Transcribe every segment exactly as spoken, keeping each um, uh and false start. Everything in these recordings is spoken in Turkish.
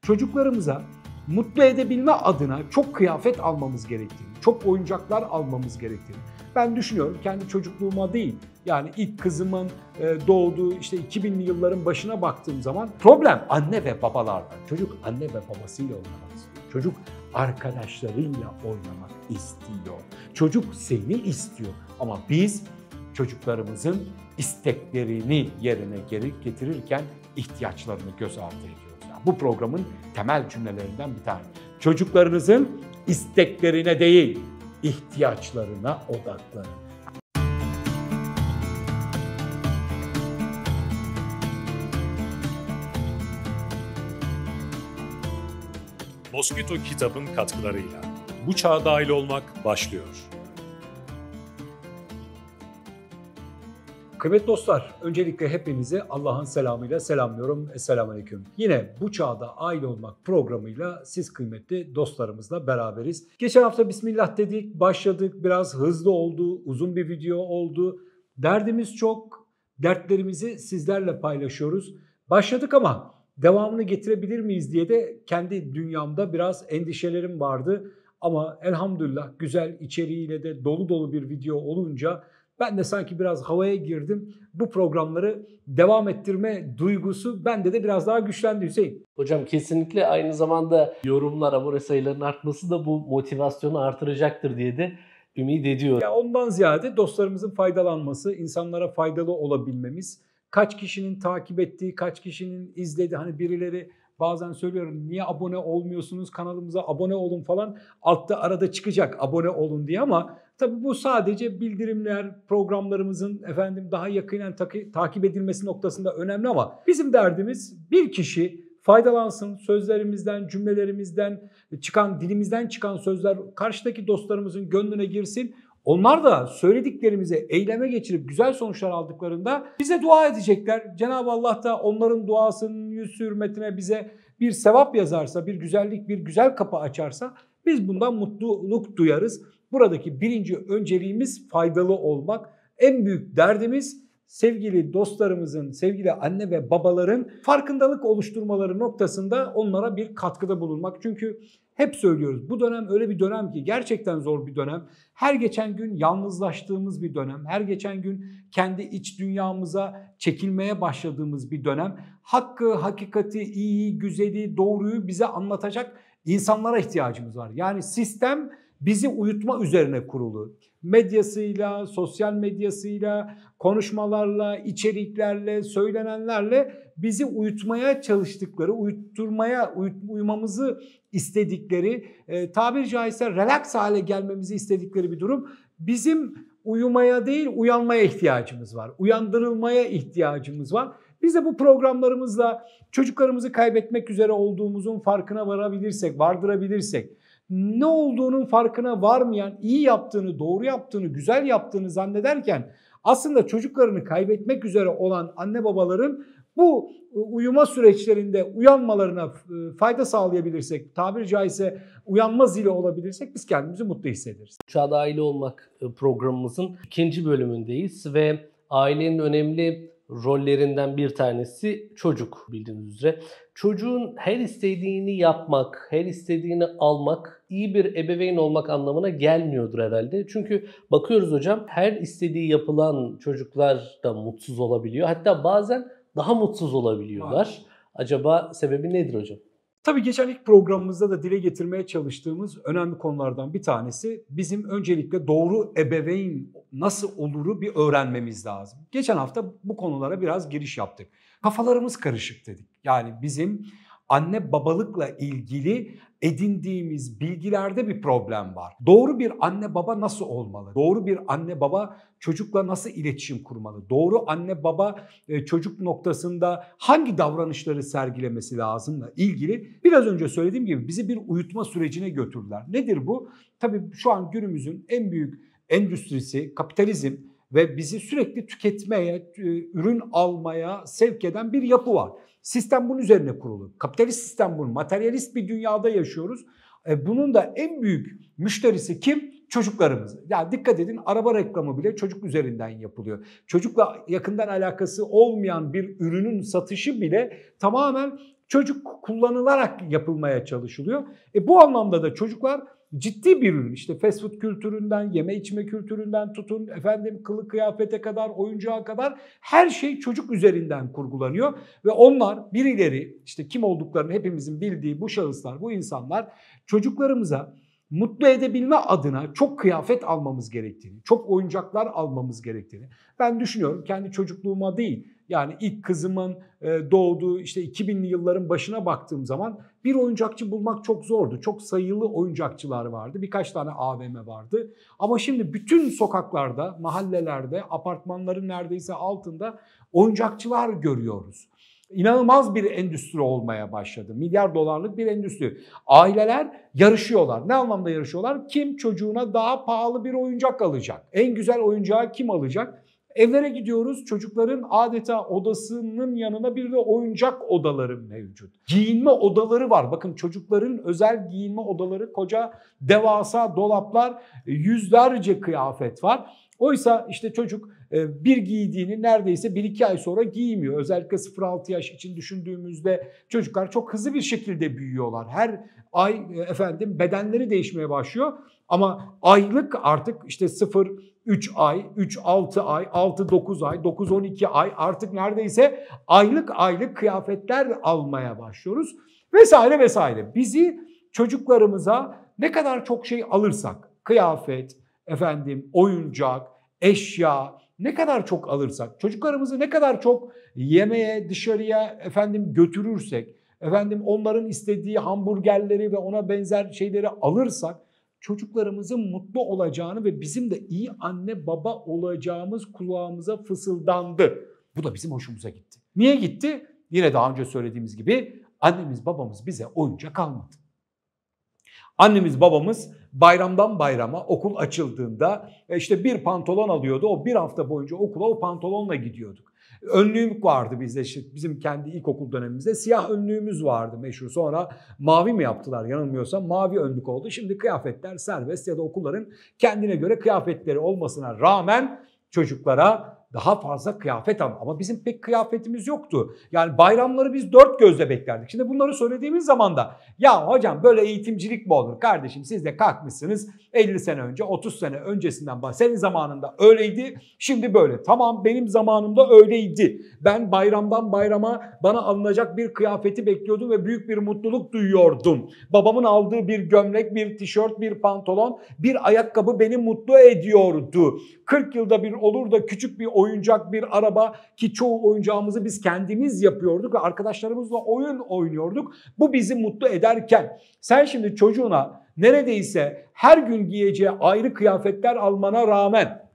Çocuklarımıza mutlu edebilme adına çok kıyafet almamız gerektiğini, çok oyuncaklar almamız gerektiğini ben düşünüyorum. Kendi çocukluğuma değil, yani ilk kızımın doğduğu işte iki binli yılların başına baktığım zaman problem anne ve babalarda. Çocuk anne ve babasıyla oynamak istiyor. Çocuk arkadaşlarıyla oynamak istiyor. Çocuk seni istiyor ama biz çocuklarımızın isteklerini yerine getirirken ihtiyaçlarını göz ardı ediyoruz. Yani bu programın temel cümlelerinden bir tane. Çocuklarınızın isteklerine değil, ihtiyaçlarına odaklanın. Mosquito Kitab'ın katkılarıyla Bu Çağa Dahil Olmak başlıyor. Kıymetli dostlar, öncelikle hepinizi Allah'ın selamıyla selamlıyorum. Esselamualeyküm. Yine Bu Çağda Aile Olmak programıyla siz kıymetli dostlarımızla beraberiz. Geçen hafta Bismillah dedik, başladık. Biraz hızlı oldu, uzun bir video oldu. Derdimiz çok, dertlerimizi sizlerle paylaşıyoruz. Başladık ama devamını getirebilir miyiz diye de kendi dünyamda biraz endişelerim vardı. Ama elhamdülillah güzel içeriğiyle de dolu dolu bir video olunca ben de sanki biraz havaya girdim. Bu programları devam ettirme duygusu bende de biraz daha güçlendi Hüseyin. Hocam kesinlikle aynı zamanda yorumlar, abone sayılarının artması da bu motivasyonu artıracaktır diye de ümit ediyorum. Ya ondan ziyade dostlarımızın faydalanması, insanlara faydalı olabilmemiz, kaç kişinin takip ettiği, kaç kişinin izlediği, hani birileri bazen söylüyorum niye abone olmuyorsunuz, kanalımıza abone olun falan, altta arada çıkacak abone olun diye, ama tabii bu sadece bildirimler, programlarımızın efendim daha yakinen taki, takip edilmesi noktasında önemli, ama bizim derdimiz bir kişi faydalansın, sözlerimizden, cümlelerimizden çıkan, dilimizden çıkan sözler karşıdaki dostlarımızın gönlüne girsin. Onlar da söylediklerimizi eyleme geçirip güzel sonuçlar aldıklarında bize dua edecekler. Cenab-ı Allah da onların duasının yüz hürmetine bize bir sevap yazarsa, bir güzellik, bir güzel kapı açarsa biz bundan mutluluk duyarız. Buradaki birinci önceliğimiz faydalı olmak. En büyük derdimiz sevgili dostlarımızın, sevgili anne ve babaların farkındalık oluşturmaları noktasında onlara bir katkıda bulunmak. Çünkü hep söylüyoruz, bu dönem öyle bir dönem ki gerçekten zor bir dönem. Her geçen gün yalnızlaştığımız bir dönem. Her geçen gün kendi iç dünyamıza çekilmeye başladığımız bir dönem. Hakkı, hakikati, iyiyi, güzeli, doğruyu bize anlatacak insanlara ihtiyacımız var. Yani sistem bizi uyutma üzerine kurulu. Medyasıyla, sosyal medyasıyla, konuşmalarla, içeriklerle, söylenenlerle bizi uyutmaya çalıştıkları, uyutturmaya, uyut, uyumamızı istedikleri, e, tabiri caizse relax hale gelmemizi istedikleri bir durum. Bizim uyumaya değil, uyanmaya ihtiyacımız var. Uyandırılmaya ihtiyacımız var. Biz de bu programlarımızla çocuklarımızı kaybetmek üzere olduğumuzun farkına varabilirsek, vardırabilirsek, ne olduğunun farkına varmayan, iyi yaptığını, doğru yaptığını, güzel yaptığını zannederken aslında çocuklarını kaybetmek üzere olan anne babaların bu uyuma süreçlerinde uyanmalarına fayda sağlayabilirsek, tabiri caizse uyanma zili olabilirsek biz kendimizi mutlu hissederiz. Çağda Aile Olmak programımızın ikinci bölümündeyiz ve ailenin önemli rollerinden bir tanesi çocuk, bildiğiniz üzere. Çocuğun her istediğini yapmak, her istediğini almak iyi bir ebeveyn olmak anlamına gelmiyordur herhalde. Çünkü bakıyoruz hocam, her istediği yapılan çocuklar da mutsuz olabiliyor. Hatta bazen daha mutsuz olabiliyorlar. Evet. Acaba sebebi nedir hocam? Tabii geçen ilk programımızda da dile getirmeye çalıştığımız önemli konulardan bir tanesi bizim öncelikle doğru ebeveyn nasıl oluru bir öğrenmemiz lazım. Geçen hafta bu konulara biraz giriş yaptık. Kafalarımız karışık dedik. Yani bizim anne babalıkla ilgili edindiğimiz bilgilerde bir problem var. Doğru bir anne baba nasıl olmalı? Doğru bir anne baba çocukla nasıl iletişim kurmalı? Doğru anne baba çocuk noktasında hangi davranışları sergilemesi lazımla ilgili biraz önce söylediğim gibi bizi bir uyutma sürecine götürdüler. Nedir bu? Tabii şu an günümüzün en büyük endüstrisi kapitalizm ve bizi sürekli tüketmeye, ürün almaya sevk eden bir yapı var. Sistem bunun üzerine kurulu. Kapitalist sistem bunun. Materyalist bir dünyada yaşıyoruz. Bunun da en büyük müşterisi kim? Çocuklarımız. Yani dikkat edin, araba reklamı bile çocuk üzerinden yapılıyor. Çocukla yakından alakası olmayan bir ürünün satışı bile tamamen çocuk kullanılarak yapılmaya çalışılıyor. E bu anlamda da çocuklar ciddi bir ürün. İşte fast food kültüründen, yeme içme kültüründen tutun, efendim kılık kıyafete kadar, oyuncağa kadar her şey çocuk üzerinden kurgulanıyor. Ve onlar birileri, işte kim olduklarını hepimizin bildiği bu şahıslar, bu insanlar çocuklarımıza mutlu edebilme adına çok kıyafet almamız gerektiğini, çok oyuncaklar almamız gerektiğini ben düşünüyorum. Kendi çocukluğuma değil, yani ilk kızımın doğduğu işte iki binli yılların başına baktığım zaman bir oyuncakçı bulmak çok zordu. Çok sayılı oyuncakçılar vardı. Birkaç tane A V M vardı. Ama şimdi bütün sokaklarda, mahallelerde, apartmanların neredeyse altında oyuncakçılar görüyoruz. İnanılmaz bir endüstri olmaya başladı. Milyar dolarlık bir endüstri. Aileler yarışıyorlar. Ne anlamda yarışıyorlar? Kim çocuğuna daha pahalı bir oyuncak alacak? En güzel oyuncağı kim alacak? Evlere gidiyoruz. Çocukların adeta odasının yanına bir de oyuncak odaları mevcut. Giyinme odaları var. Bakın çocukların özel giyinme odaları, koca devasa dolaplar, yüzlerce kıyafet var. Oysa işte çocuk bir giydiğini neredeyse bir iki ay sonra giymiyor. Özellikle sıfır altı yaş için düşündüğümüzde çocuklar çok hızlı bir şekilde büyüyorlar. Her ay efendim bedenleri değişmeye başlıyor. Ama aylık artık işte sıfır üç ay, üç altı ay, altı dokuz ay, dokuz on iki ay artık neredeyse aylık aylık kıyafetler almaya başlıyoruz. Vesaire vesaire. Bizi çocuklarımıza ne kadar çok şey alırsak, kıyafet, efendim oyuncak, eşya ne kadar çok alırsak, çocuklarımızı ne kadar çok yemeğe, dışarıya efendim götürürsek, efendim onların istediği hamburgerleri ve ona benzer şeyleri alırsak çocuklarımızın mutlu olacağını ve bizim de iyi anne baba olacağımız kulağımıza fısıldandı. Bu da bizim hoşumuza gitti. Niye gitti? Yine daha önce söylediğimiz gibi annemiz babamız bize oyuncak almadı. Annemiz babamız bayramdan bayrama okul açıldığında işte bir pantolon alıyordu. O bir hafta boyunca okula o pantolonla gidiyorduk. Önlüğüm vardı bizde, işte bizim kendi ilkokul dönemimizde siyah önlüğümüz vardı meşhur. Sonra mavi mi yaptılar yanılmıyorsam, mavi önlük oldu. Şimdi kıyafetler serbest ya da okulların kendine göre kıyafetleri olmasına rağmen çocuklara daha fazla kıyafet al. Ama bizim pek kıyafetimiz yoktu. Yani bayramları biz dört gözle beklerdik. Şimdi bunları söylediğimiz zaman da ya hocam böyle eğitimcilik mi olur kardeşim, siz de kalkmışsınız elli sene önce, otuz sene öncesinden bahsediyorsunuz. Senin zamanında öyleydi, şimdi böyle. Tamam, benim zamanımda öyleydi. Ben bayramdan bayrama bana alınacak bir kıyafeti bekliyordum ve büyük bir mutluluk duyuyordum. Babamın aldığı bir gömlek, bir tişört, bir pantolon, bir ayakkabı beni mutlu ediyordu. kırk yılda bir olur da küçük bir oyuncak, bir araba, ki çoğu oyuncağımızı biz kendimiz yapıyorduk ve arkadaşlarımızla oyun oynuyorduk. Bu bizi mutlu ederken sen şimdi çocuğuna neredeyse her gün giyeceği ayrı kıyafetler almana rağmen,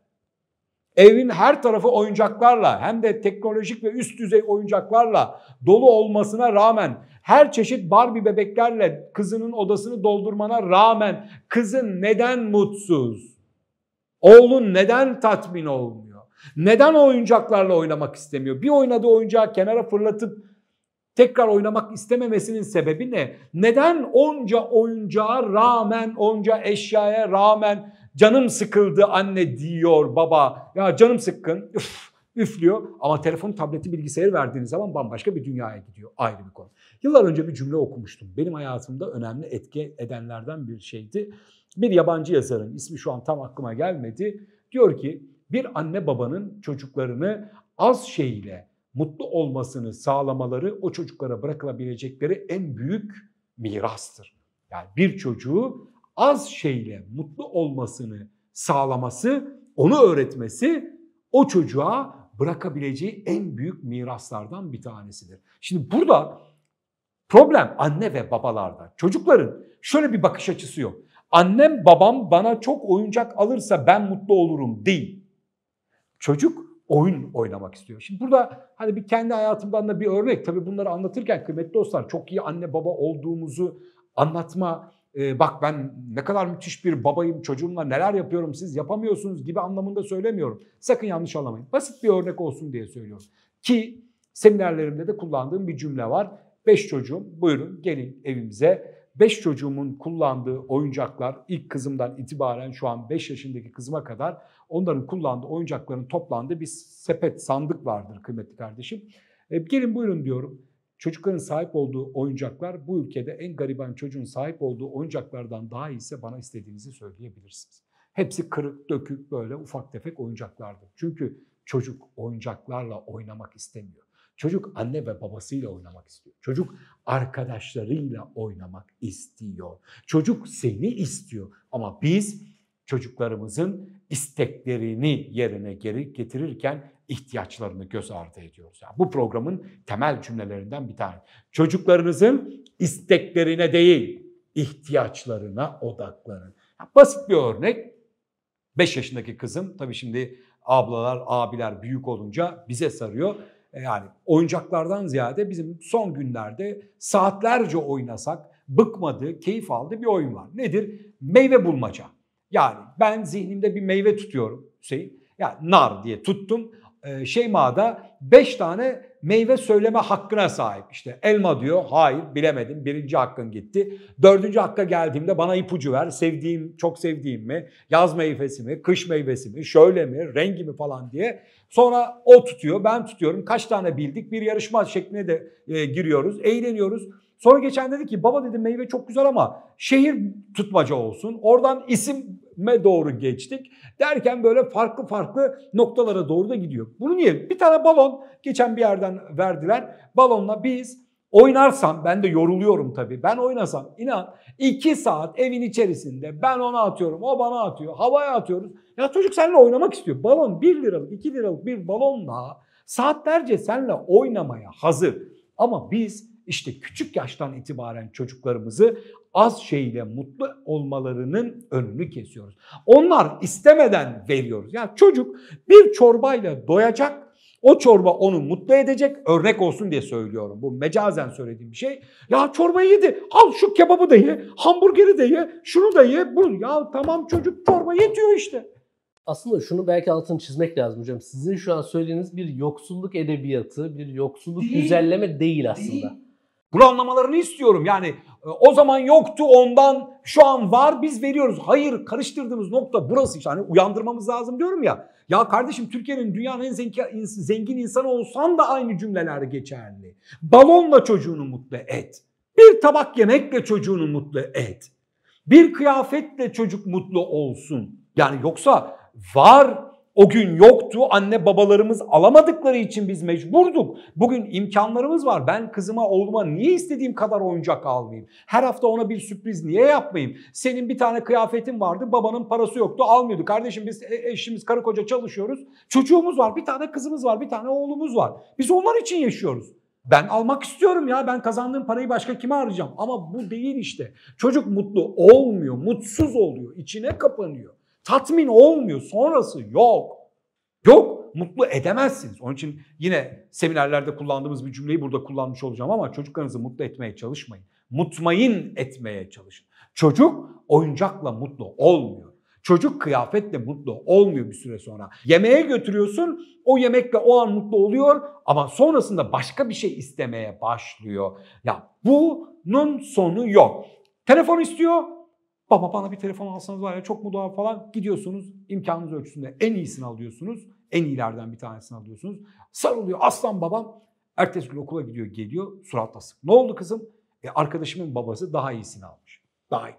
evin her tarafı oyuncaklarla, hem de teknolojik ve üst düzey oyuncaklarla dolu olmasına rağmen, her çeşit Barbie bebeklerle kızının odasını doldurmana rağmen kızın neden mutsuz? Oğlun neden tatmin olmuyor? Neden oyuncaklarla oynamak istemiyor? Bir oynadığı oyuncağı kenara fırlatıp tekrar oynamak istememesinin sebebi ne? Neden onca oyuncağa rağmen, onca eşyaya rağmen canım sıkıldı anne diyor baba? Ya canım sıkkın, üf, üflüyor ama telefon, tableti, bilgisayarı verdiğiniz zaman bambaşka bir dünyaya gidiyor. Ayrı bir konu. Yıllar önce bir cümle okumuştum. Benim hayatımda önemli etki edenlerden bir şeydi. Bir yabancı yazarın, ismi şu an tam aklıma gelmedi. Diyor ki bir anne babanın çocuklarını az şeyle mutlu olmasını sağlamaları o çocuklara bırakılabilecekleri en büyük mirastır. Yani bir çocuğu az şeyle mutlu olmasını sağlaması, onu öğretmesi o çocuğa bırakabileceği en büyük miraslardan bir tanesidir. Şimdi burada problem anne ve babalarda. Çocukların şöyle bir bakış açısı yok. Annem babam bana çok oyuncak alırsa ben mutlu olurum değil. Çocuk oyun oynamak istiyor. Şimdi burada hani bir kendi hayatımdan da bir örnek. Tabii bunları anlatırken kıymetli dostlar, çok iyi anne baba olduğumuzu anlatma, e, bak ben ne kadar müthiş bir babayım, çocuğumla neler yapıyorum siz yapamıyorsunuz gibi anlamında söylemiyorum. Sakın yanlış anlamayın. Basit bir örnek olsun diye söylüyorum. Ki seminerlerimde de kullandığım bir cümle var. Beş çocuğum, buyurun gelin evimize. Beş çocuğumun kullandığı oyuncaklar, ilk kızımdan itibaren şu an beş yaşındaki kızıma kadar onların kullandığı oyuncakların toplandığı bir sepet, sandık vardır kıymetli kardeşim. E, gelin buyurun diyorum. çocukların sahip olduğu oyuncaklar bu ülkede en gariban çocuğun sahip olduğu oyuncaklardan daha iyiyse bana istediğinizi söyleyebilirsiniz. Hepsi kırık, dökük böyle ufak tefek oyuncaklardır. Çünkü çocuk oyuncaklarla oynamak istemiyor. Çocuk anne ve babasıyla oynamak istiyor. Çocuk arkadaşlarıyla oynamak istiyor. Çocuk seni istiyor. Ama biz çocuklarımızın isteklerini yerine geri getirirken ihtiyaçlarını göz ardı ediyoruz. Yani bu programın temel cümlelerinden bir tanesi. Çocuklarınızın isteklerine değil, ihtiyaçlarına odaklanın. Basit bir örnek. beş yaşındaki kızım, tabii şimdi ablalar, abiler büyük olunca bize sarıyor. Yani oyuncaklardan ziyade bizim son günlerde saatlerce oynasak bıkmadığı, keyif aldığı bir oyun var. Nedir? Meyve bulmaca. Yani ben zihnimde bir meyve tutuyorum Hüseyin. Yani nar diye tuttum. Ee, Şeyma da beş tane meyve söyleme hakkına sahip. İşte elma diyor. Hayır bilemedim. Birinci hakkın gitti. Dördüncü hakka geldiğimde bana ipucu ver. Sevdiğim, çok sevdiğim mi? Yaz meyvesi mi? Kış meyvesi mi? Şöyle mi? Rengi mi falan diye. Sonra o tutuyor. Ben tutuyorum. Kaç tane bildik? Bir yarışma şekline de e, giriyoruz. Eğleniyoruz. Sonra geçen dedi ki baba dedi meyve çok güzel ama şehir tutmaca olsun. Oradan isime doğru geçtik. Derken böyle farklı farklı noktalara doğru da gidiyor. Bunu niye? Bir tane balon geçen bir yerden verdiler. Balonla biz oynarsam, ben de yoruluyorum tabii. Ben oynasam inan iki saat evin içerisinde ben ona atıyorum, o bana atıyor, havaya atıyoruz. Ya çocuk seninle oynamak istiyor. Balon bir liralık, iki liralık bir balonla saatlerce seninle oynamaya hazır. Ama biz işte küçük yaştan itibaren çocuklarımızı az şeyle mutlu olmalarının önünü kesiyoruz. Onlar istemeden veriyoruz. Yani çocuk bir çorbayla doyacak, o çorba onu mutlu edecek, örnek olsun diye söylüyorum. Bu mecazen söylediğim bir şey. Ya çorbayı yedi, al şu kebabı da ye, hamburgeri de ye, şunu da ye. Bu ya tamam çocuk çorba yetiyor işte. Aslında şunu belki altını çizmek lazım hocam. Sizin şu an söylediğiniz bir yoksulluk edebiyatı, bir yoksulluk değil, güzelleme değil aslında. Değil. Bunu anlamalarını istiyorum. Yani o zaman yoktu ondan şu an var biz veriyoruz. Hayır karıştırdığımız nokta burası işte. Hani uyandırmamız lazım diyorum ya. Ya kardeşim Türkiye'nin dünyanın en zengin, zengin insanı olsan da aynı cümleler geçerli. Balonla çocuğunu mutlu et. Bir tabak yemekle çocuğunu mutlu et. Bir kıyafetle çocuk mutlu olsun. Yani yoksa var o gün yoktu, anne babalarımız alamadıkları için biz mecburduk. Bugün imkanlarımız var. Ben kızıma oğluma niye istediğim kadar oyuncak almayayım? Her hafta ona bir sürpriz niye yapmayayım? Senin bir tane kıyafetin vardı, babanın parası yoktu, almıyordu. Kardeşim biz eşimiz karı koca çalışıyoruz. Çocuğumuz var, bir tane kızımız var, bir tane oğlumuz var. Biz onlar için yaşıyoruz. Ben almak istiyorum ya, ben kazandığım parayı başka kime harcayacağım? Ama bu değil işte. Çocuk mutlu olmuyor, mutsuz oluyor, içine kapanıyor. Tatmin olmuyor, sonrası yok. Yok, mutlu edemezsiniz. Onun için yine seminerlerde kullandığımız bir cümleyi burada kullanmış olacağım ama çocuklarınızı mutlu etmeye çalışmayın. Mutmain etmeye çalışın. Çocuk oyuncakla mutlu olmuyor. Çocuk kıyafetle mutlu olmuyor bir süre sonra. Yemeğe götürüyorsun, o yemekle o an mutlu oluyor ama sonrasında başka bir şey istemeye başlıyor. Ya bunun sonu yok. Telefon istiyor. Baba bana bir telefon alsanız var ya çok mutlu olur falan. Gidiyorsunuz imkanınız ölçüsünde en iyisini alıyorsunuz. En iyilerden bir tanesini alıyorsunuz. Sarılıyor aslan babam. Ertesi gün okula gidiyor geliyor surat asık. Ne oldu kızım? E, arkadaşımın babası daha iyisini almış. Daha iyi.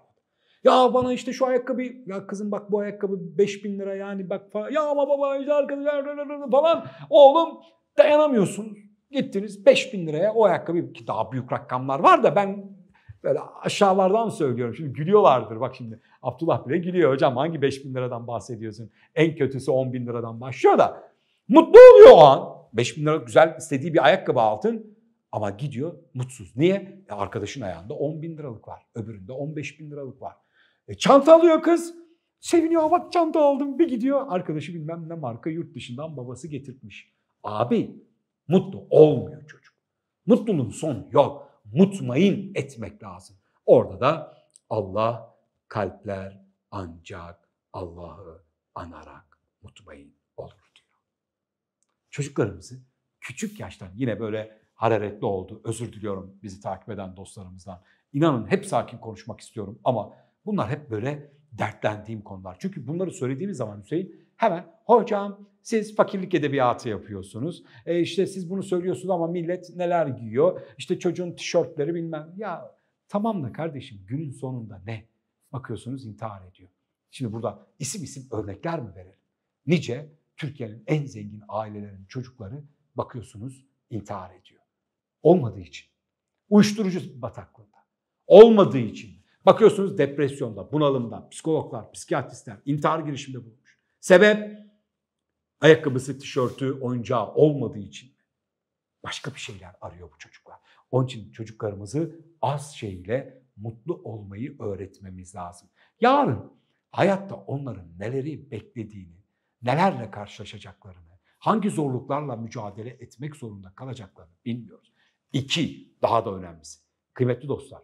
Ya bana işte şu ayakkabı, ya kızım bak bu ayakkabı beş bin lira yani bak falan. Ya ama baba işte arkadaşlar falan. Oğlum dayanamıyorsunuz. Gittiniz beş bin liraya o ayakkabı, ki daha büyük rakamlar var da ben böyle aşağılardan söylüyorum. Şimdi gülüyorlardır. Bak şimdi Abdullah bile gülüyor. Hocam hangi beş bin liradan bahsediyorsun? En kötüsü on bin liradan başlıyor da. Mutlu oluyor o an. beş bin lira güzel istediği bir ayakkabı altın. Ama gidiyor mutsuz. Niye? E arkadaşın ayağında on bin liralık var. Öbüründe on beş bin liralık var. E çanta alıyor kız. Seviniyor bak çanta aldım. Bir gidiyor arkadaşı bilmem ne marka yurt dışından babası getirtmiş. Abi mutlu olmuyor çocuk. Mutluluğun sonu yok. Mutmain etmek lazım. Orada da Allah kalpler ancak Allah'ı anarak mutmain olur diyor. Çocuklarımızı küçük yaştan yine böyle hararetli oldu. Özür diliyorum bizi takip eden dostlarımızdan. İnanın hep sakin konuşmak istiyorum ama bunlar hep böyle dertlendiğim konular. Çünkü bunları söylediğimiz zaman Hüseyin Hemen hocam siz fakirlik edebiyatı yapıyorsunuz. E işte siz bunu söylüyorsunuz ama millet neler giyiyor? İşte çocuğun tişörtleri bilmem. Ya tamam da kardeşim günün sonunda ne? Bakıyorsunuz intihar ediyor. Şimdi burada isim isim örnekler mi verelim? Nice Türkiye'nin en zengin ailelerinin çocukları bakıyorsunuz intihar ediyor. Olmadığı için. Uyuşturucu bataklığında. Olmadığı için. Bakıyorsunuz depresyonda, bunalımda, psikologlar, psikiyatristler intihar girişiminde bulunmuş. Sebep? Ayakkabısı, tişörtü, oyuncağı olmadığı için. Başka bir şeyler arıyor bu çocuklar. Onun için çocuklarımızı az şeyle mutlu olmayı öğretmemiz lazım. Yarın hayatta onların neleri beklediğini, nelerle karşılaşacaklarını, hangi zorluklarla mücadele etmek zorunda kalacaklarını bilmiyoruz. İki, daha da önemlisi. Kıymetli dostlar,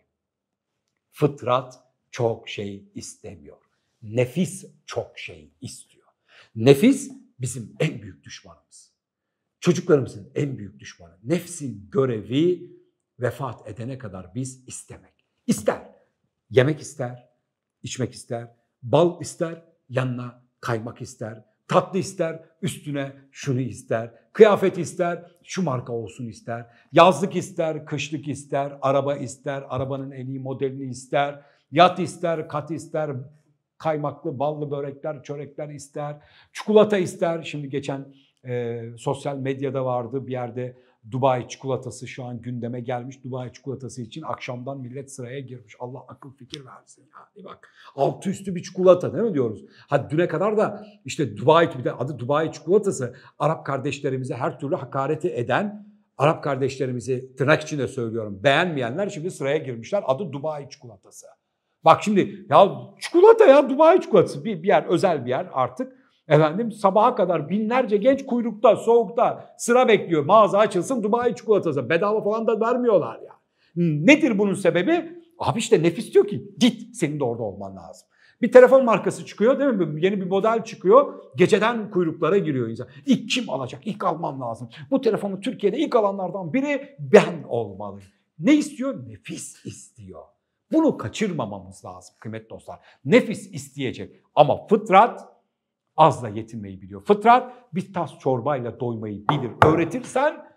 fıtrat çok şey istemiyor. Nefis çok şey istiyor. Nefis bizim en büyük düşmanımız. Çocuklarımızın en büyük düşmanı. Nefsin görevi vefat edene kadar biz istemek. İster. Yemek ister, içmek ister, bal ister, yanına kaymak ister, tatlı ister, üstüne şunu ister, kıyafet ister, şu marka olsun ister, yazlık ister, kışlık ister, araba ister, arabanın en iyi modelini ister, yat ister, kat ister, kaymaklı, ballı börekler, çörekler ister, çikolata ister. Şimdi geçen e, sosyal medyada vardı bir yerde Dubai çikolatası şu an gündeme gelmiş. Dubai çikolatası için akşamdan millet sıraya girmiş. Allah akıl fikir versin. Yani bak altı üstü bir çikolata değil mi diyoruz? Hadi düne kadar da işte Dubai gibi de adı Dubai çikolatası Arap kardeşlerimize her türlü hakareti eden Arap kardeşlerimizi tırnak içinde söylüyorum beğenmeyenler şimdi sıraya girmişler. Adı Dubai çikolatası. Bak şimdi ya çikolata ya Dubai çikolatası bir, bir yer özel bir yer artık. Efendim sabaha kadar binlerce genç kuyrukta, soğukta sıra bekliyor. Mağaza açılsın Dubai çikolatası. Bedava falan da vermiyorlar ya. Nedir bunun sebebi? Abi işte nefis diyor ki git senin de orada olman lazım. Bir telefon markası çıkıyor değil mi? Yeni bir model çıkıyor. Geceden kuyruklara giriyor insan. İlk kim alacak? İlk almam lazım. Bu telefonu Türkiye'de ilk alanlardan biri ben olmalıyım. Ne istiyor? Nefis istiyor. Bunu kaçırmamamız lazım kıymetli dostlar. Nefis isteyecek ama fıtrat azla yetinmeyi biliyor. Fıtrat bir tas çorbayla doymayı bilir. Öğretirsen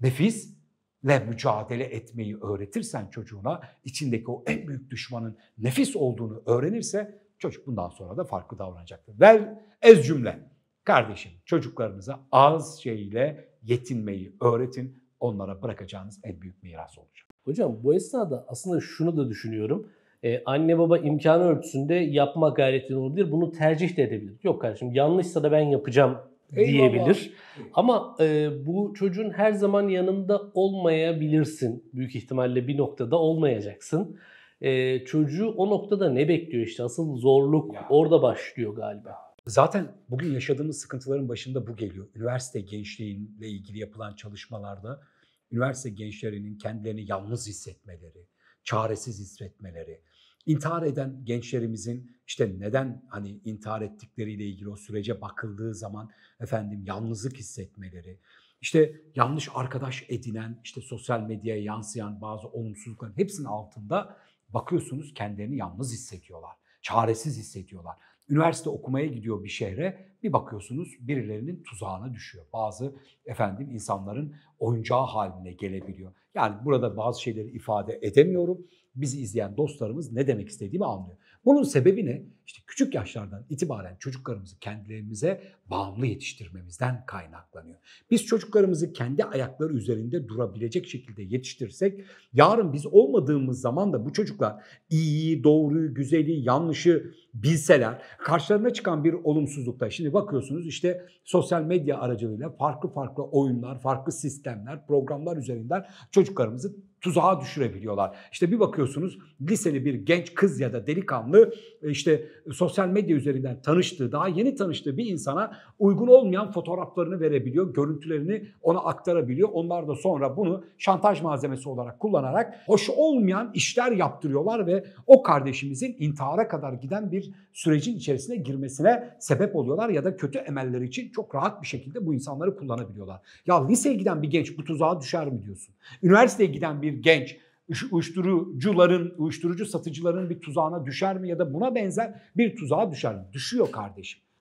nefisle mücadele etmeyi öğretirsen çocuğuna içindeki o en büyük düşmanın nefis olduğunu öğrenirse çocuk bundan sonra da farklı davranacaktır. Vel ez cümle. Kardeşim çocuklarınıza az şeyle yetinmeyi öğretin. Onlara bırakacağınız en büyük miras olacak. Hocam bu esnada aslında şunu da düşünüyorum. Ee, anne baba imkanı ölçüsünde yapma gayretinde olabilir. Bunu tercih de edebilir. Yok kardeşim yanlışsa da ben yapacağım diyebilir. Eyvallah. Ama e, bu çocuğun her zaman yanında olmayabilirsin. Büyük ihtimalle bir noktada olmayacaksın. E, çocuğu o noktada ne bekliyor işte? Asıl zorluk ya. Orada başlıyor galiba. Zaten bugün yaşadığımız sıkıntıların başında bu geliyor. Üniversite gençliğiyle ilgili yapılan çalışmalarda üniversite gençlerinin kendilerini yalnız hissetmeleri, çaresiz hissetmeleri, intihar eden gençlerimizin işte neden hani intihar ettikleriyle ilgili o sürece bakıldığı zaman efendim yalnızlık hissetmeleri, işte yanlış arkadaş edinen, işte sosyal medyaya yansıyan bazı olumsuzlukların hepsinin altında bakıyorsunuz kendilerini yalnız hissediyorlar, çaresiz hissediyorlar. Üniversite okumaya gidiyor bir şehre, bir bakıyorsunuz birilerinin tuzağına düşüyor. Bazı efendim insanların oyuncağı haline gelebiliyor. Yani burada bazı şeyleri ifade edemiyorum. Bizi izleyen dostlarımız ne demek istediğimi anlıyor. Bunun sebebi ne? İşte küçük yaşlardan itibaren çocuklarımızı kendilerimize bağımlı yetiştirmemizden kaynaklanıyor. Biz çocuklarımızı kendi ayakları üzerinde durabilecek şekilde yetiştirsek, yarın biz olmadığımız zaman da bu çocuklar iyiyi, doğruyu, güzeli, yanlışı bilseler, karşılarına çıkan bir olumsuzlukta, şimdi bakıyorsunuz işte sosyal medya aracılığıyla farklı farklı oyunlar, farklı sistemler, programlar üzerinden çocuklarımızı tuzağa düşürebiliyorlar. İşte bir bakıyorsunuz liseli bir genç kız ya da delikanlı işte sosyal medya üzerinden tanıştığı, daha yeni tanıştığı bir insana uygun olmayan fotoğraflarını verebiliyor, görüntülerini ona aktarabiliyor. Onlar da sonra bunu şantaj malzemesi olarak kullanarak hoş olmayan işler yaptırıyorlar ve o kardeşimizin intihara kadar giden bir sürecin içerisine girmesine sebep oluyorlar ya da kötü emelleri için çok rahat bir şekilde bu insanları kullanabiliyorlar. Ya liseye giden bir genç bu tuzağa düşer mi diyorsun? Üniversiteye giden bir genç uyuşturucuların, uyuşturucu satıcıların bir tuzağına düşer mi ya da buna benzer bir tuzağa düşer mi? Düşüyor kardeşim.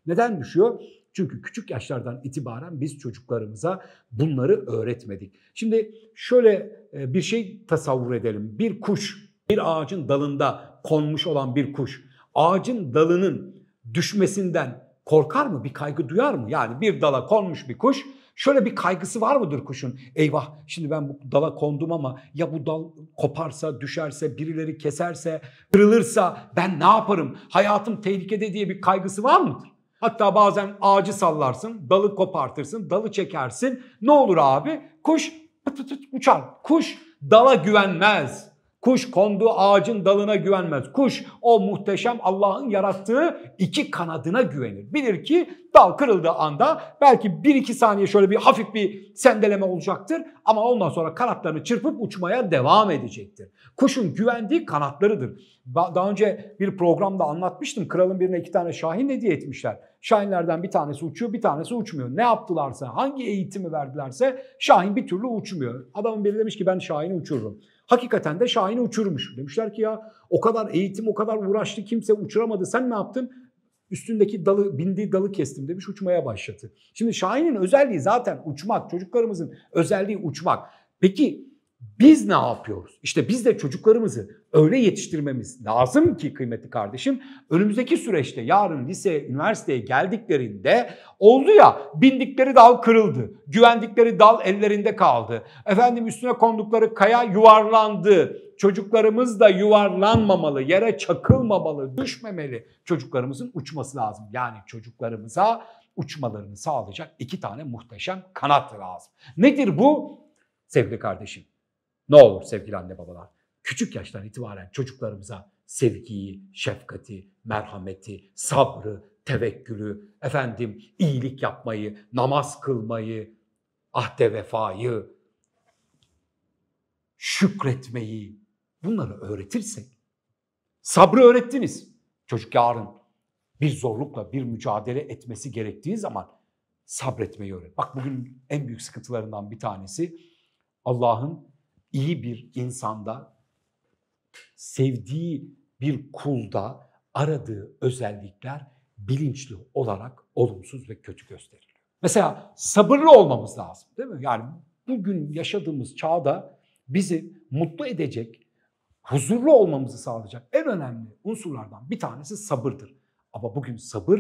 Neden düşüyor? Çünkü küçük yaşlardan itibaren biz çocuklarımıza bunları öğretmedik. Şimdi şöyle bir şey tasavvur edelim. Bir kuş, bir ağacın dalında konmuş olan bir kuş, ağacın dalının düşmesinden korkar mı? Bir kaygı duyar mı? Yani bir dala konmuş bir kuş, şöyle bir kaygısı var mıdır kuşun? Eyvah, şimdi ben bu dala kondum ama ya bu dal koparsa, düşerse, birileri keserse, kırılırsa ben ne yaparım? Hayatım tehlikede diye bir kaygısı var mıdır? Hatta bazen ağacı sallarsın, dalı kopartırsın, dalı çekersin. Ne olur abi? Kuş pıt pıt pıt uçar. Kuş dala güvenmez. Kuş konduğu ağacın dalına güvenmez. Kuş o muhteşem Allah'ın yarattığı iki kanadına güvenir. Bilir ki dal kırıldığı anda belki bir iki saniye şöyle bir hafif bir sendeleme olacaktır. Ama ondan sonra kanatlarını çırpıp uçmaya devam edecektir. Kuşun güvendiği kanatlarıdır. Daha önce bir programda anlatmıştım. Kralın birine iki tane şahin hediye etmişler. Şahinlerden bir tanesi uçuyor, bir tanesi uçmuyor. Ne yaptılarsa, hangi eğitimi verdilerse şahin bir türlü uçmuyor. Adamın biri demiş ki ben şahini uçururum. Hakikaten de şahini uçurmuş. Demişler ki ya o kadar eğitim, o kadar uğraştı, kimse uçuramadı. Sen ne yaptın? Üstündeki dalı, bindiği dalı kestim demiş, uçmaya başladı. Şimdi şahinin özelliği zaten uçmak. Çocuklarımızın özelliği uçmak. Peki biz ne yapıyoruz? İşte biz de çocuklarımızı öyle yetiştirmemiz lazım ki kıymetli kardeşim, önümüzdeki süreçte yarın liseye, üniversiteye geldiklerinde oldu ya, bindikleri dal kırıldı, güvendikleri dal ellerinde kaldı, efendim üstüne kondukları kaya yuvarlandı. Çocuklarımız da yuvarlanmamalı, yere çakılmamalı, düşmemeli. Çocuklarımızın uçması lazım. Yani çocuklarımıza uçmalarını sağlayacak iki tane muhteşem kanat lazım. Nedir bu? Sevgili kardeşim, ne olur sevgili anne babalar, küçük yaştan itibaren çocuklarımıza sevgiyi, şefkati, merhameti, sabrı, tevekkülü, efendim iyilik yapmayı, namaz kılmayı, ahde vefayı, şükretmeyi, bunları öğretirsek, sabrı öğrettiniz. Çocuk yarın bir zorlukla bir mücadele etmesi gerektiği zaman sabretmeyi öğret. Bak bugün en büyük sıkıntılarından bir tanesi Allah'ın iyi bir insanda, sevdiği bir kulda aradığı özellikler bilinçli olarak olumsuz ve kötü gösteriliyor. Mesela sabırlı olmamız lazım, değil mi? Yani bugün yaşadığımız çağda bizi mutlu edecek, huzurlu olmamızı sağlayacak en önemli unsurlardan bir tanesi sabırdır. Ama bugün sabır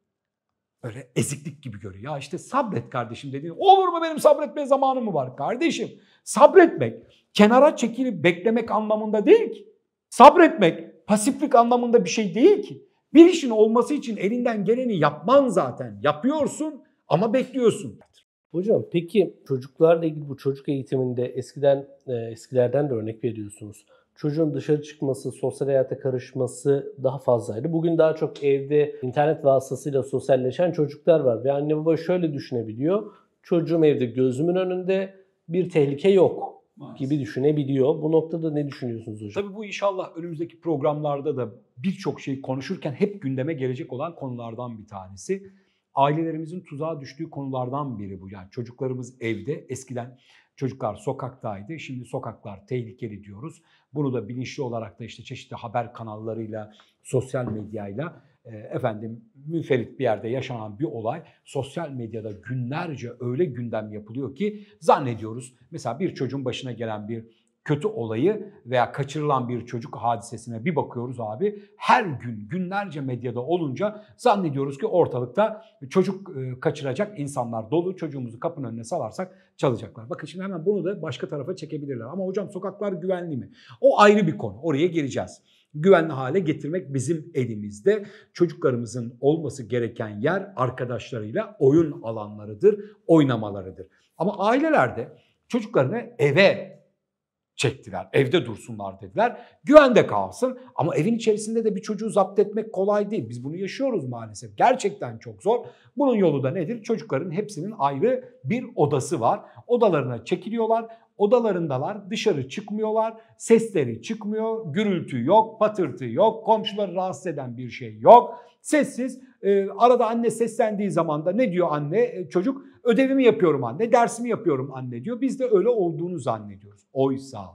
öyle eziklik gibi görüyor. Ya işte sabret kardeşim dediğin, olur mu benim sabretmeye zamanım mı var? Kardeşim sabretmek kenara çekilip beklemek anlamında değil ki. Sabretmek pasiflik anlamında bir şey değil ki. Bir işin olması için elinden geleni yapman zaten. Yapıyorsun ama bekliyorsun. Hocam peki çocuklarla ilgili bu çocuk eğitiminde eskiden eskilerden de örnek veriyorsunuz. Çocuğun dışarı çıkması, sosyal hayata karışması daha fazlaydı. Bugün daha çok evde internet vasıtasıyla sosyalleşen çocuklar var. Ve anne baba şöyle düşünebiliyor. Çocuğum evde gözümün önünde, bir tehlike yok gibi düşünebiliyor. Bu noktada ne düşünüyorsunuz hocam? Tabii bu inşallah önümüzdeki programlarda da birçok şey konuşurken hep gündeme gelecek olan konulardan bir tanesi. Ailelerimizin tuzağa düştüğü konulardan biri bu. Yani çocuklarımız evde, eskiden çocuklar sokaktaydı. Şimdi sokaklar tehlikeli diyoruz. Bunu da bilinçli olarak da işte çeşitli haber kanallarıyla, sosyal medyayla e, efendim münferit bir yerde yaşanan bir olay sosyal medyada günlerce öyle gündem yapılıyor ki zannediyoruz. Mesela bir çocuğun başına gelen bir kötü olayı veya kaçırılan bir çocuk hadisesine bir bakıyoruz abi. Her gün günlerce medyada olunca zannediyoruz ki ortalıkta çocuk kaçıracak insanlar dolu. Çocuğumuzu kapının önüne salarsak çalacaklar. Bakın şimdi hemen bunu da başka tarafa çekebilirler. Ama hocam sokaklar güvenli mi? O ayrı bir konu. Oraya geleceğiz. Güvenli hale getirmek bizim elimizde. Çocuklarımızın olması gereken yer arkadaşlarıyla oyun alanlarıdır, oynamalarıdır. Ama ailelerde çocuklarını eve çektiler. Evde dursunlar dediler. Güvende kalsın. Ama evin içerisinde de bir çocuğu zapt etmek kolay değil. Biz bunu yaşıyoruz maalesef. Gerçekten çok zor. Bunun yolu da nedir? Çocukların hepsinin ayrı bir odası var. Odalarına çekiliyorlar. Odalarındalar. Dışarı çıkmıyorlar. Sesleri çıkmıyor. Gürültü yok. Patırtı yok. Komşuları rahatsız eden bir şey yok. Sessiz. Ee, arada anne seslendiği zaman da ne diyor anne? Ee, çocuk ödevimi yapıyorum anne, dersimi yapıyorum anne diyor. Biz de öyle olduğunu zannediyoruz. Oysa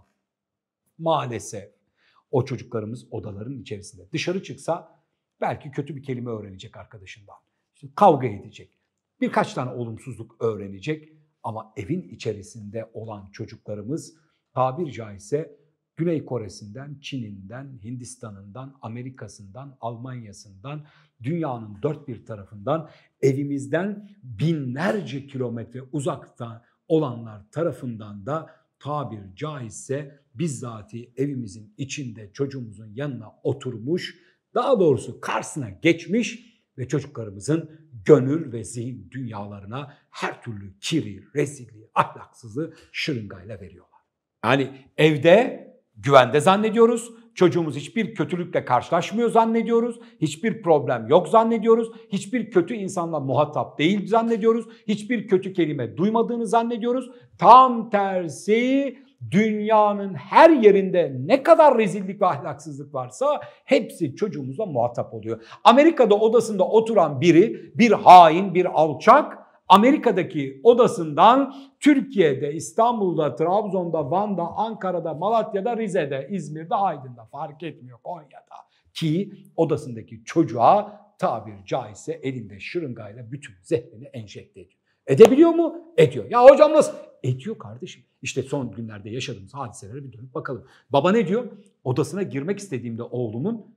maalesef o çocuklarımız odaların içerisinde. Dışarı çıksa belki kötü bir kelime öğrenecek arkadaşından. işte kavga edecek. Birkaç tane olumsuzluk öğrenecek ama evin içerisinde olan çocuklarımız tabiri caizse Güney Kore'sinden, Çin'inden, Hindistan'ından, Amerika'sından, Almanya'sından, dünyanın dört bir tarafından evimizden binlerce kilometre uzakta olanlar tarafından da tabir caizse bizzati evimizin içinde çocuğumuzun yanına oturmuş, daha doğrusu karşısına geçmiş ve çocuklarımızın gönül ve zihin dünyalarına her türlü kiri, rezilliği, ahlaksızlığı şırıngayla veriyorlar. Yani evde güvende zannediyoruz, çocuğumuz hiçbir kötülükle karşılaşmıyor zannediyoruz, hiçbir problem yok zannediyoruz, hiçbir kötü insanla muhatap değil zannediyoruz, hiçbir kötü kelime duymadığını zannediyoruz. Tam tersi, dünyanın her yerinde ne kadar rezillik ve ahlaksızlık varsa hepsi çocuğumuzla muhatap oluyor. Amerika'da odasında oturan biri, bir hain, bir alçak, Amerika'daki odasından Türkiye'de, İstanbul'da, Trabzon'da, Van'da, Ankara'da, Malatya'da, Rize'de, İzmir'de, Aydın'da fark etmiyor, Konya'da ki odasındaki çocuğa tabir caizse elinde şırıngayla bütün zehrini enjekte ediyor. Edebiliyor mu? Ediyor. Ya hocam nasıl? Ediyor kardeşim. İşte son günlerde yaşadığımız hadiselere bir dönüp bakalım. Baba ne diyor? Odasına girmek istediğimde oğlumun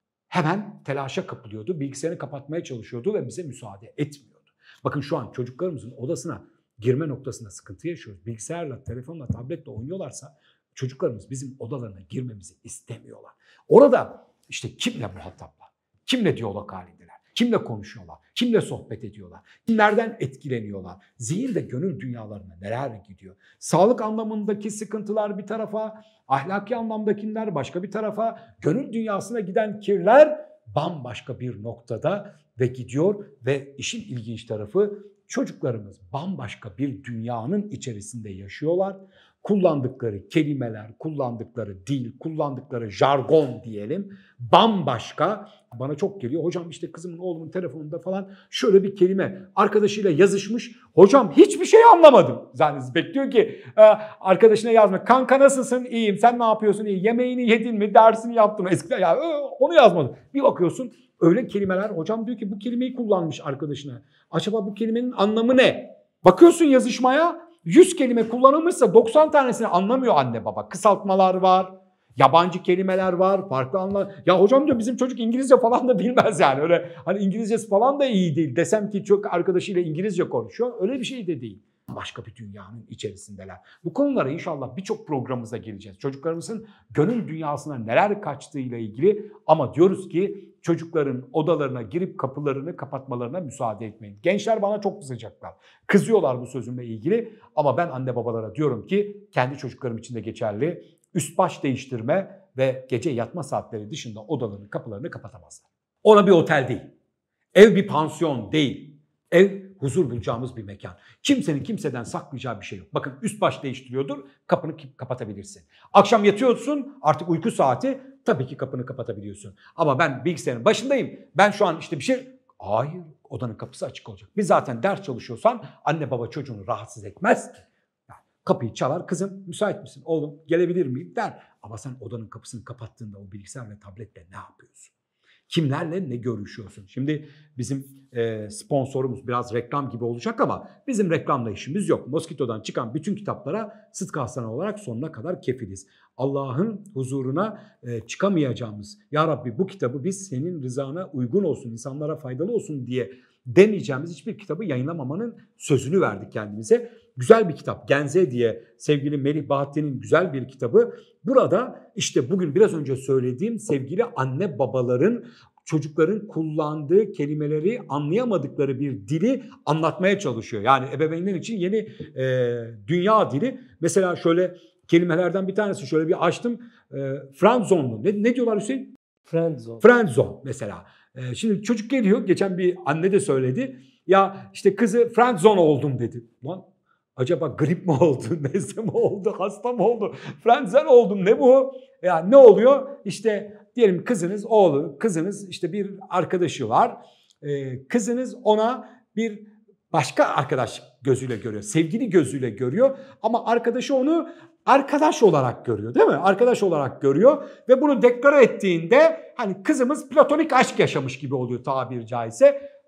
hemen telaşa kapılıyordu. Bilgisayarını kapatmaya çalışıyordu ve bize müsaade etmiyordu. Bakın şu an çocuklarımızın odasına girme noktasında sıkıntı yaşıyoruz. Bilgisayarla, telefonla, tabletle oynuyorlarsa çocuklarımız bizim odalarına girmemizi istemiyorlar. Orada işte kimle muhataplar? Kimle diyalog halindeler? Kimle konuşuyorlar? Kimle sohbet ediyorlar? Kimlerden etkileniyorlar? Zihin ve gönül dünyalarına neler gidiyor? Sağlık anlamındaki sıkıntılar bir tarafa, ahlaki anlamdakiler başka bir tarafa, gönül dünyasına giden kirler bambaşka bir noktada ve gidiyor ve işin ilginç tarafı çocuklarımız bambaşka bir dünyanın içerisinde yaşıyorlar. Kullandıkları kelimeler, kullandıkları dil, kullandıkları jargon diyelim bambaşka. Bana çok geliyor. Hocam işte kızımın oğlumun telefonunda falan şöyle bir kelime arkadaşıyla yazışmış. Hocam hiçbir şey anlamadım. Zannediyorsunuz bekliyor ki arkadaşına yazma. Kanka nasılsın? İyiyim. Sen ne yapıyorsun? İyi. Yemeğini yedin mi? Dersini yaptın mı? Eskiden ya onu yazmadım. Bir bakıyorsun öyle kelimeler. Hocam diyor ki bu kelimeyi kullanmış arkadaşına. Acaba bu kelimenin anlamı ne? Bakıyorsun yazışmaya. yüz kelime kullanılmışsa doksan tanesini anlamıyor anne baba. Kısaltmalar var, yabancı kelimeler var, farklı anlar. Ya hocam diyor bizim çocuk İngilizce falan da bilmez yani. Öyle hani İngilizcesi falan da iyi değil. Desem ki çok arkadaşıyla İngilizce konuşuyor. Öyle bir şey de değil. Başka bir dünyanın içerisindeler. Bu konulara inşallah birçok programımıza geleceğiz. Çocuklarımızın gönül dünyasına neler kaçtığıyla ilgili ama diyoruz ki çocukların odalarına girip kapılarını kapatmalarına müsaade etmeyin. Gençler bana çok kızacaklar. Kızıyorlar bu sözümle ilgili ama ben anne babalara diyorum ki kendi çocuklarım için de geçerli. Üst baş değiştirme ve gece yatma saatleri dışında odalarını kapılarını kapatamazlar. Ona bir otel değil. Ev bir pansiyon değil. Ev huzur bulacağımız bir mekan. Kimsenin kimseden saklayacağı bir şey yok. Bakın üst baş değiştiriyordur, kapını kapatabilirsin. Akşam yatıyorsun, artık uyku saati, tabii ki kapını kapatabiliyorsun. Ama ben bilgisayarın başındayım, ben şu an işte bir şey... Hayır, odanın kapısı açık olacak. Biz zaten ders çalışıyorsan anne baba çocuğunu rahatsız etmez ki. Yani kapıyı çalar, kızım müsait misin, oğlum gelebilir miyim der. Ama sen odanın kapısını kapattığında o bilgisayar ve tabletle ne yapıyorsun? Kimlerle ne görüşüyorsun? Şimdi bizim e, sponsorumuz biraz reklam gibi olacak ama bizim reklamla işimiz yok. Moskito'dan çıkan bütün kitaplara Sıtkı Aslan olarak sonuna kadar kefiliz. Allah'ın huzuruna e, çıkamayacağımız, ya Rabbi bu kitabı biz senin rızana uygun olsun, insanlara faydalı olsun diye demeyeceğimiz hiçbir kitabı yayınlamamanın sözünü verdik kendimize. Güzel bir kitap. Genze diye sevgili Melih Bahattin'in güzel bir kitabı. Burada işte bugün biraz önce söylediğim sevgili anne babaların çocukların kullandığı kelimeleri anlayamadıkları bir dili anlatmaya çalışıyor. Yani ebeveynler için yeni e, dünya dili. Mesela şöyle kelimelerden bir tanesi şöyle bir açtım. E, friendzone. Ne, ne diyorlar Hüseyin? Friendzone. Friendzone mesela. E, şimdi çocuk geliyor. Geçen bir anne de söyledi. Ya işte kızı friendzone oldum dedi. Lan acaba grip mi oldu, nezle mi oldu, hasta mı oldu, friendzone oldum ne bu? Yani ne oluyor? İşte diyelim kızınız, oğlu, kızınız işte bir arkadaşı var. Ee, kızınız ona bir başka arkadaş gözüyle görüyor, sevgili gözüyle görüyor ama arkadaşı onu arkadaş olarak görüyor değil mi? Arkadaş olarak görüyor ve bunu deklare ettiğinde hani kızımız platonik aşk yaşamış gibi oluyor tabiri caizse.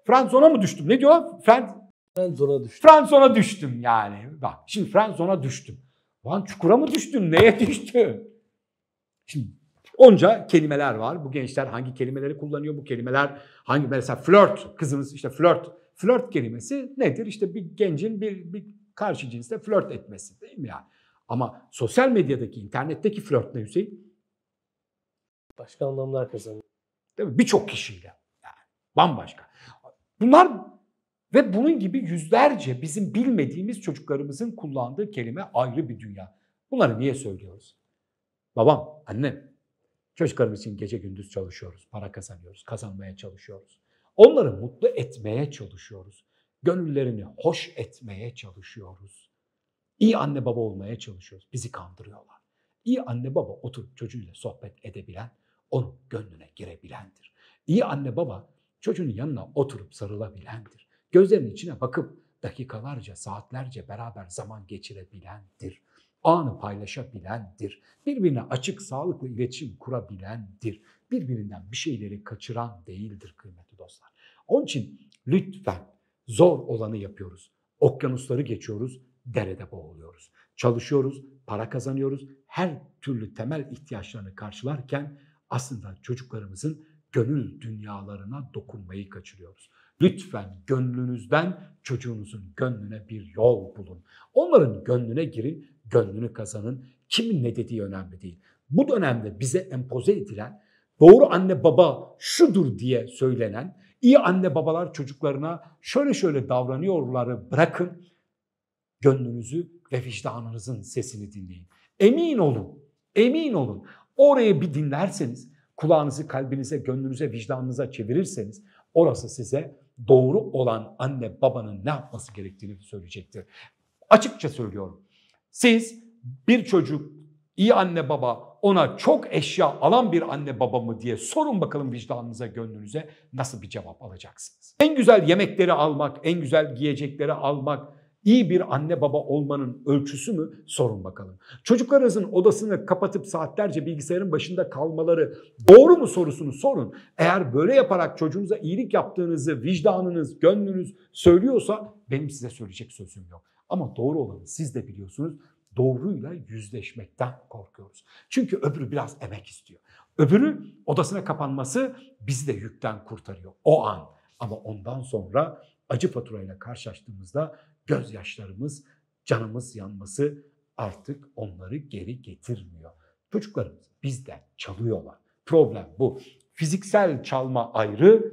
Friendzone'a mı düştüm? Ne diyor? Friend, Ben zona düştüm. Friendzone'a düştüm yani. Bak şimdi Friendzone'a düştüm. Lan çukura mı düştün? Neye düştün? Şimdi onca kelimeler var. Bu gençler hangi kelimeleri kullanıyor? Bu kelimeler hangi, mesela flört, kızımız işte flört. Flört kelimesi nedir? İşte bir gencin bir, bir karşı cinsle flört etmesi, değil mi yani? Ama sosyal medyadaki, internetteki flört ne Hüseyin? Başka anlamlar kazanıyor. Değil mi? Birçok kişiyle. Yani bambaşka. Bunlar ve bunun gibi yüzlerce bizim bilmediğimiz çocuklarımızın kullandığı kelime ayrı bir dünya. Bunları niye söylüyoruz? Babam, annem, çocuklarımız için gece gündüz çalışıyoruz, para kazanıyoruz, kazanmaya çalışıyoruz. Onları mutlu etmeye çalışıyoruz. Gönüllerini hoş etmeye çalışıyoruz. İyi anne baba olmaya çalışıyoruz. Bizi kandırıyorlar. İyi anne baba oturup çocuğuyla sohbet edebilen, onun gönlüne girebilendir. İyi anne baba çocuğun yanına oturup sarılabilendir. Gözlerinin içine bakıp dakikalarca, saatlerce beraber zaman geçirebilendir. Anı paylaşabilendir. Birbirine açık, sağlıklı iletişim kurabilendir. Birbirinden bir şeyleri kaçıran değildir kıymetli dostlar. Onun için lütfen zor olanı yapıyoruz. Okyanusları geçiyoruz, derede boğuluyoruz. Çalışıyoruz, para kazanıyoruz. Her türlü temel ihtiyaçlarını karşılarken aslında çocuklarımızın gönül dünyalarına dokunmayı kaçırıyoruz. Lütfen gönlünüzden çocuğunuzun gönlüne bir yol bulun. Onların gönlüne girin, gönlünü kazanın. Kimin ne dediği önemli değil. Bu dönemde bize empoze edilen, doğru anne baba şudur diye söylenen, iyi anne babalar çocuklarına şöyle şöyle davranıyorları bırakın. Gönlünüzü ve vicdanınızın sesini dinleyin. Emin olun, emin olun. Orayı bir dinlerseniz, kulağınızı kalbinize, gönlünüze, vicdanınıza çevirirseniz orası size doğru olan anne babanın ne yapması gerektiğini söyleyecektir. Açıkça söylüyorum. Siz bir çocuk, iyi anne baba, ona çok eşya alan bir anne baba mı diye sorun bakalım vicdanınıza, gönlünüze nasıl bir cevap alacaksınız. En güzel yemekleri almak, en güzel giyecekleri almak, İyi bir anne baba olmanın ölçüsü mü? Sorun bakalım. Çocuklarınızın odasını kapatıp saatlerce bilgisayarın başında kalmaları doğru mu sorusunu sorun. Eğer böyle yaparak çocuğunuza iyilik yaptığınızı vicdanınız, gönlünüz söylüyorsa benim size söyleyecek sözüm yok. Ama doğru olanı siz de biliyorsunuz. Doğruyla yüzleşmekten korkuyoruz. Çünkü öbürü biraz emek istiyor. Öbürü odasına kapanması bizi de yükten kurtarıyor o an. Ama ondan sonra acı faturayla karşılaştığımızda gözyaşlarımız, canımız yanması artık onları geri getirmiyor. Çocuklarımız bizden çalıyorlar. Problem bu. Fiziksel çalma ayrı,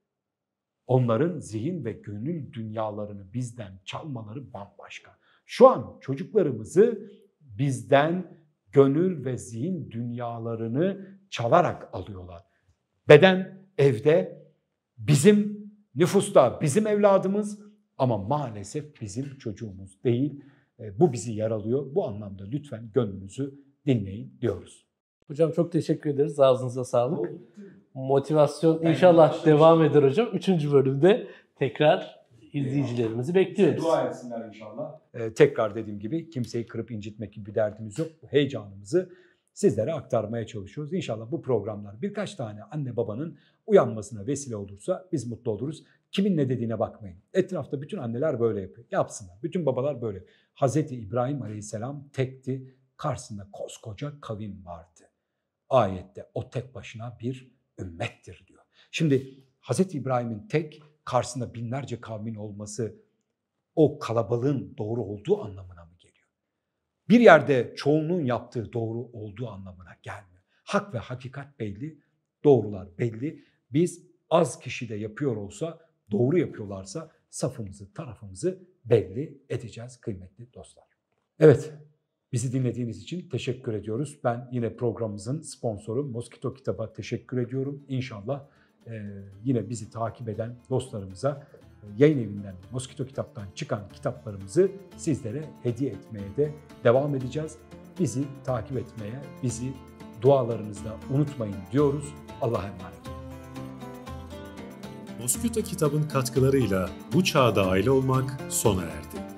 onların zihin ve gönül dünyalarını bizden çalmaları bambaşka. Şu an çocuklarımızı bizden gönül ve zihin dünyalarını çalarak alıyorlar. Beden evde, bizim nüfusta bizim evladımız, ama maalesef bizim çocuğumuz değil. Bu bizi yaralıyor. Bu anlamda lütfen gönlünüzü dinleyin diyoruz. Hocam çok teşekkür ederiz. Ağzınıza sağlık. Motivasyon inşallah devam eder hocam. Üçüncü bölümde tekrar izleyicilerimizi bekliyoruz. Dua etsinler inşallah. Ee, tekrar dediğim gibi kimseyi kırıp incitmek gibi bir derdimiz yok. Bu heyecanımızı sizlere aktarmaya çalışıyoruz. İnşallah bu programlar birkaç tane anne babanın uyanmasına vesile olursa biz mutlu oluruz. Kimin ne dediğine bakmayın. Etrafta bütün anneler böyle yapıyor. Yapsınlar. Bütün babalar böyle. Hazreti İbrahim Aleyhisselam tekti. Karşısında koskoca kavim vardı. Ayette o tek başına bir ümmettir diyor. Şimdi Hazreti İbrahim'in tek karşısında binlerce kavmin olması o kalabalığın doğru olduğu anlamına mı geliyor? Bir yerde çoğunluğun yaptığı doğru olduğu anlamına gelmiyor. Hak ve hakikat belli, doğrular belli. Biz az kişi de yapıyor olsa, doğru yapıyorlarsa safımızı, tarafımızı belli edeceğiz kıymetli dostlar. Evet, bizi dinlediğiniz için teşekkür ediyoruz. Ben yine programımızın sponsoru Mosquito Kitap'a teşekkür ediyorum. İnşallah e, yine bizi takip eden dostlarımıza e, yayın evinden, Mosquito Kitap'tan çıkan kitaplarımızı sizlere hediye etmeye de devam edeceğiz. Bizi takip etmeye, bizi dualarınızda unutmayın diyoruz. Allah'a emanet olun. Mosquito Kitab'ın katkılarıyla Bu Çağda Aile Olmak sona erdi.